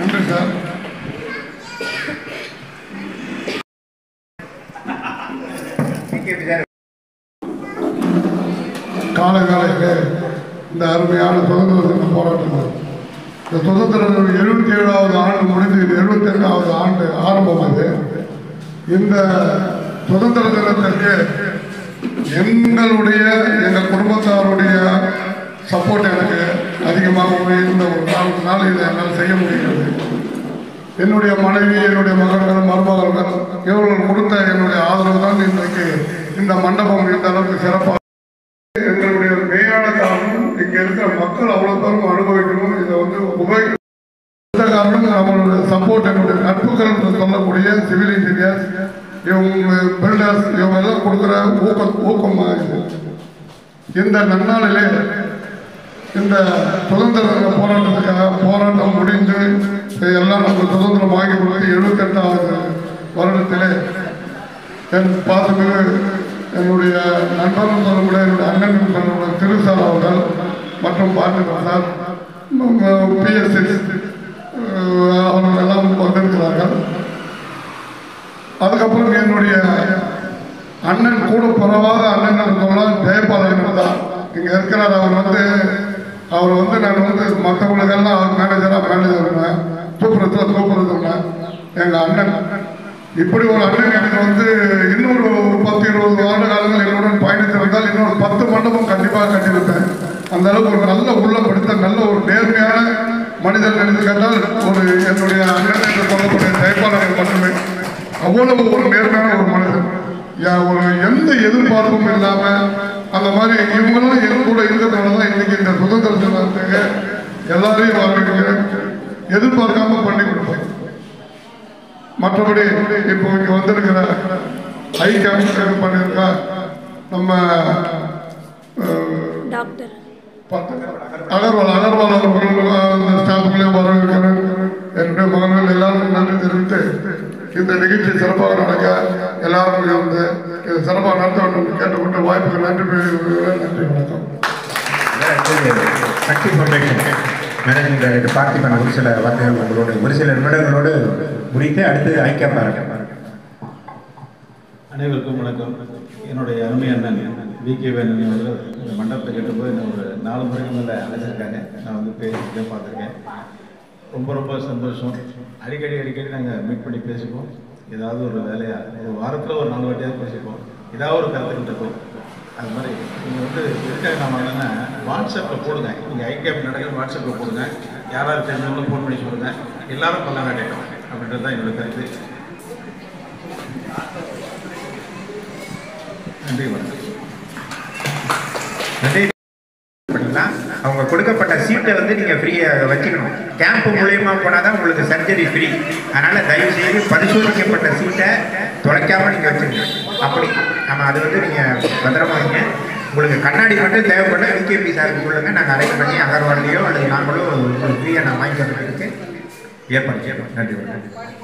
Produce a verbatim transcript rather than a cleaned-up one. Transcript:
நன்றி சார். காலகாலையில் இந்த அருமையான சுதந்திர தின போராட்டம், இந்த சுதந்திர எழுபத்தி ஏழாவது ஆண்டு முடிந்து எழுபத்தி எட்டாவது ஆண்டு ஆரம்பமானது. இந்த சுதந்திர தினத்திற்கு எங்களுடைய எங்கள் குடும்பத்தாருடைய சப்போர்ட் எனக்கு அதிகமாக இருந்த ஒரு காரணத்தினால் இதை என்னால் செய்ய முடிகிறது. என்னுடைய மனைவி, என்னுடைய மகன்கள், மருமகள்கள் இவர்கள் கொடுத்த என்னுடைய ஆதரவு தான் இன்றைக்கு இந்த மண்டபம் இந்த அளவுக்கு சிறப்பாக. எங்களுடைய மேலான காரணம் இங்கே இருக்கிற மக்கள் அவ்வளோ பேரும் அனுபவிக்கணும். இதை வந்து உபயோகித்த காரணம் நம்மளுடைய சப்போர்ட், என்னுடைய நட்புகள் சொல்லக்கூடிய சிவில் இன்ஜினியர்ஸ், இவங்க பில்டர்ஸ், இவங்க எல்லாம் கொடுக்குற ஊக்க ஊக்கமாக இருக்குது. இந்த நன்னாளிலே இந்த சுதந்திர போராட்டத்துக்காக போராட்டம் முடிந்து எல்லாம் நம்ம சுதந்திரம் வாங்கி கொடுத்து எழுபத்தி எட்டாவது வருடத்திலே என் பாசமிகு என்னுடைய நண்பர்கள் சொல்லக்கூடிய என்னுடைய அண்ணன் சொல்லக்கூடிய திருசார் அவர்கள் மற்றும் பாண்டியன் பிஎஸ்எஸ் அவர்கள் எல்லாம் வந்திருக்கிறார்கள். அதுக்கப்புறம் என்னுடைய அண்ணன் கூட பரவாத அண்ணன் சொல்லலாம் ஜெயபாலன் தான் இங்கே இருக்கிறார். அவர் வந்து அவர் வந்து நான் வந்து மற்றவங்களுக்கெல்லாம் அவர் மேனேஜராக மேனேஜர் இருந்தேன், சூப்பரத்தில் சூப்பர் இருந்தேன். எங்கள் அண்ணன் இப்படி ஒரு அண்ணன் எனக்கு வந்து இன்னொரு பத்து இருபது ஆண்டு காலங்கள் என்னுடன் பயணித்திருந்தால் இன்னொரு பத்து மண்டபம் கண்டிப்பாக கட்டியிருப்பேன். அந்த அளவுக்கு ஒரு நல்ல உள்ளம் படித்த நல்ல ஒரு நேர்மையான மனிதன் நினைத்து கேட்டால் ஒரு என்னுடைய அண்ணன் என்று சொல்லக்கூடிய ஜெயபாலன் மட்டுமே. அவ்வளவு ஒரு நேர்மையான ஒரு மனிதன், ஒரு எந்த எதிர்பார்ப்பும் இல்லாமல் அந்த மாதிரி இவங்களும் என் கூட இருக்கிறதுனால தான் இன்னைக்கு இந்த சுதந்திர தினத்துக்கு எல்லாரையும் வரவேற்கிறேன். எதிர்பார்க்காம பண்ணி கொடுப்பேன். மற்றபடி இப்போ இங்கே வந்திருக்கிற ஐ கேம்ப் பண்ணியிருக்கா நம்ம அகர்வால் அகர்வால் அவர்கள் அந்த ஸ்டாஃப்களையும் வரவேற்கிறேன். என்னுடைய மகன்கள் எல்லாரும் நன்றி தெரிவித்து இந்த நிகழ்ச்சி சிறப்பாக நடக்க எல்லாரும் வந்து இதை சிறப்பாக நடத்த வேண்டும் கேட்டுக்கொண்டு வாய்ப்புக்கு நன்றி நன்றி வணக்கம். Sakthi foundation managing director Parthiban ஒரு சில வார்த்தைகள் உங்களோடு ஒரு சில நிமிடங்களோடு முடித்து அடுத்து ஐக்கியமாக இருக்க. அனைவருக்கும் வணக்கம். என்னுடைய அருமை அண்ணன் வி கே வேணன் அவர்கள் இந்த மண்டபத்தை கேட்டபோது என்ன ஒரு நாலு முறைக்கு மேலே அழைச்சிருக்காங்க. நான் வந்து பேசிக்கிட்டே பார்த்துருக்கேன். ரொம்ப ரொம்ப சந்தோஷம். அடிக்கடி அடிக்கடி நாங்கள் மீட் பண்ணி பேசிப்போம். ஏதாவது ஒரு வேலையாக ஒரு வாரத்தில் ஒரு நாலு வாட்டியாவது பேசிப்போம். ஏதாவது ஒரு கருத்துக்கிட்டு இருக்கும். அது மாதிரி நீங்கள் வந்து எதுக்காக நான் வாங்கினா வாட்ஸ்அப்பில் போடுங்க. நீங்கள் ஐகேப் நடக்கிற வாட்ஸ்அப்பில் போடுங்க. யாராவது தெரிஞ்சவங்களும் ஃபோன் பண்ணி சொல்லுங்கள். எல்லாரும் பண்ணலாம் வேட்டையும் அப்படின்றது தான் என்னோடய கருத்து. நன்றி வணக்கம். நன்றி. அவங்க கொடுக்கப்பட்ட சீட்டை வந்து நீங்கள் ஃப்ரீயாக வச்சுக்கணும். கேம்ப் மூலியமாக போனால் தான் உங்களுக்கு சர்ஜரி ஃப்ரி. அதனால் தயவுசெய்து பரிசோதிக்கப்பட்ட சீட்டை தொலைக்காமல் நீங்கள் வச்சுக்கணும். அப்படி நம்ம அது வந்து நீங்கள் பத்திரமா வைங்க. உங்களுக்கு கண்ணாடி மட்டும் தேவைப்பட விகேபி சாருக்கு சொல்லுங்கள். நாங்கள் அரேஞ்ச் பண்ணி அகர்வால்லையோ அல்லது நாங்களோ உங்களுக்கு ஃப்ரீயாக நான் வாங்கி தரதுக்கு ஏற்பாடு செய்யணும். நன்றி.